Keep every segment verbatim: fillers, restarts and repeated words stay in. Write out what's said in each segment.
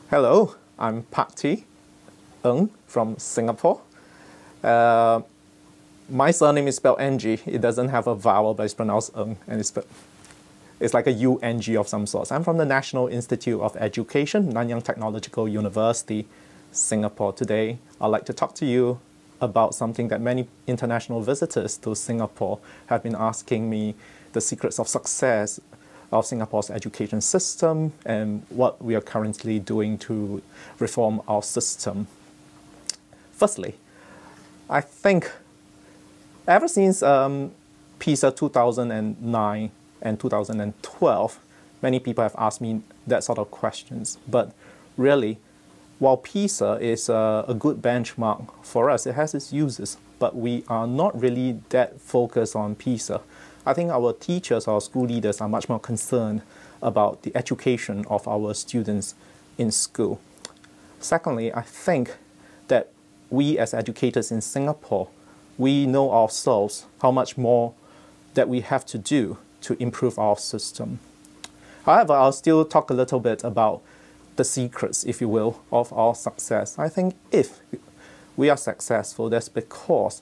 Hello, I'm Pak Tee Ng from Singapore. Uh, my surname is spelled Ng. It doesn't have a vowel, but it's pronounced Ng, and it's, it's like a U N G of some sort. I'm from the National Institute of Education, Nanyang Technological University, Singapore. Today, I'd like to talk to you about something that many international visitors to Singapore have been asking me, the secrets of success of Singapore's education system and what we are currently doing to reform our system. Firstly, I think ever since um, PISA two thousand nine and two thousand twelve, many people have asked me that sort of questions. But really, while PISA is a, a good benchmark for us, it has its uses, but we are not really that focused on PISA. I think our teachers, our school leaders are much more concerned about the education of our students in school. Secondly, I think that we as educators in Singapore, we know ourselves how much more that we have to do to improve our system. However, I'll still talk a little bit about the secrets, if you will, of our success. I think if we are successful, that's because,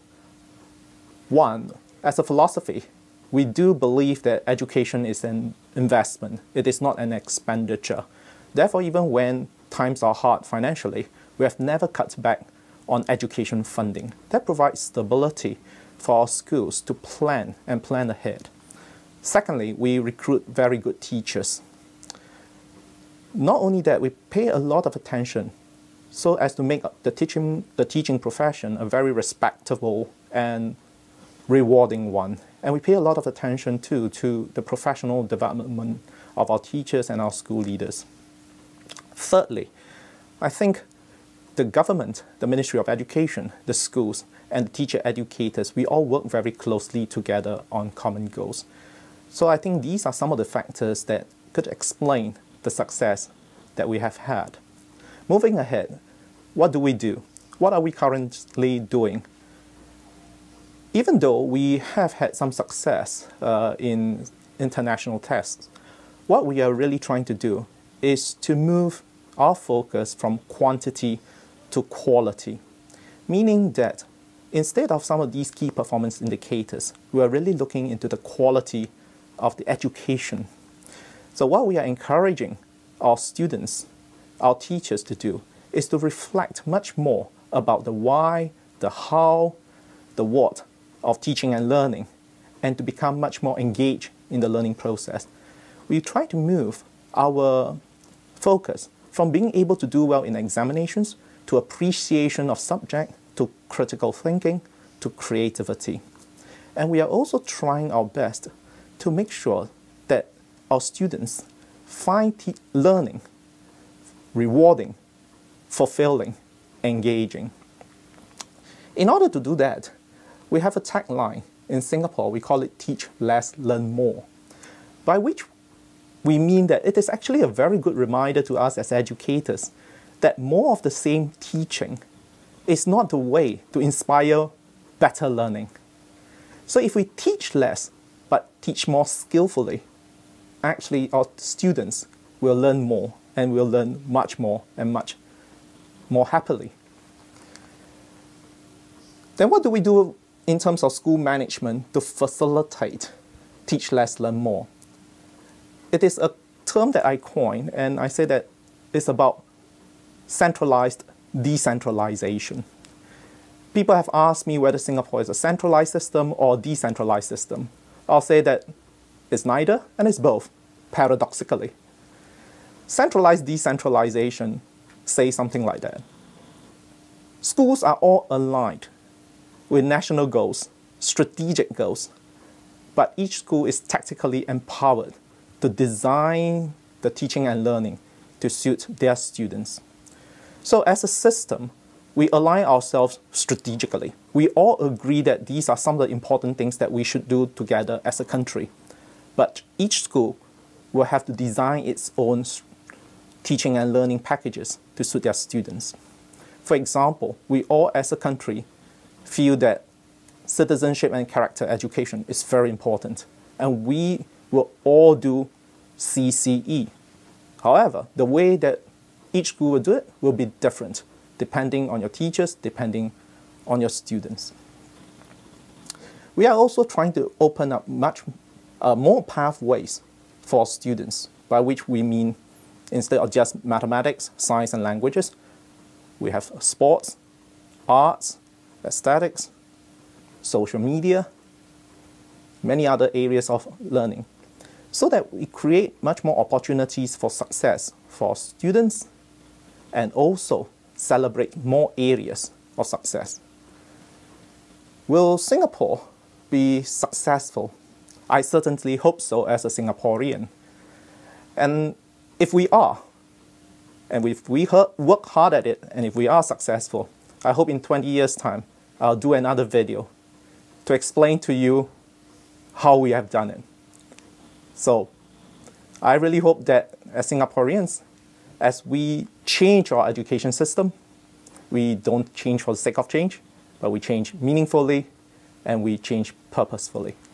one, as a philosophy, we do believe that education is an investment. It is not an expenditure. Therefore, even when times are hard financially, we have never cut back on education funding. That provides stability for our schools to plan and plan ahead. Secondly, we recruit very good teachers. Not only that, we pay a lot of attention so as to make the teaching, the teaching profession a very respectable and rewarding one. And we pay a lot of attention too to the professional development of our teachers and our school leaders. Thirdly, I think the government, the Ministry of Education, the schools, and the teacher educators, we all work very closely together on common goals. So I think these are some of the factors that could explain the success that we have had. Moving ahead, what do we do? What are we currently doing? Even though we have had some success uh, in international tests, what we are really trying to do is to move our focus from quantity to quality, meaning that instead of some of these key performance indicators, we are really looking into the quality of the education. So what we are encouraging our students, our teachers to do is to reflect much more about the why, the how, the what of teaching and learning, and to become much more engaged in the learning process. We try to move our focus from being able to do well in examinations to appreciation of subject, to critical thinking, to creativity. And we are also trying our best to make sure that our students find learning rewarding, fulfilling, engaging. In order to do that, we have a tagline in Singapore. We call it teach less, learn more, by which we mean that it is actually a very good reminder to us as educators that more of the same teaching is not the way to inspire better learning. So if we teach less, but teach more skillfully, actually our students will learn more and will learn much more and much more happily. Then what do we do in terms of school management to facilitate teach less, learn more? It is a term that I coined, and I say that it's about centralized decentralization. People have asked me whether Singapore is a centralized system or a decentralized system. I'll say that it's neither and it's both, paradoxically. Centralized decentralization says something like that. Schools are all aligned with national goals, strategic goals, but each school is tactically empowered to design the teaching and learning to suit their students. So as a system, we align ourselves strategically. We all agree that these are some of the important things that we should do together as a country. But each school will have to design its own teaching and learning packages to suit their students. For example, we all as a country feel that citizenship and character education is very important, and we will all do C C E. However, the way that each school will do it will be different, depending on your teachers, depending on your students. We are also trying to open up much uh, more pathways for students, by which we mean instead of just mathematics, science, and languages, we have sports, arts, aesthetics, social media, many other areas of learning, so that we create much more opportunities for success for students and also celebrate more areas of success. Will Singapore be successful? I certainly hope so as a Singaporean. And if we are, and if we work hard at it, and if we are successful, I hope in twenty years' time, I'll do another video to explain to you how we have done it. So I really hope that as Singaporeans, as we change our education system, we don't change for the sake of change, but we change meaningfully and we change purposefully.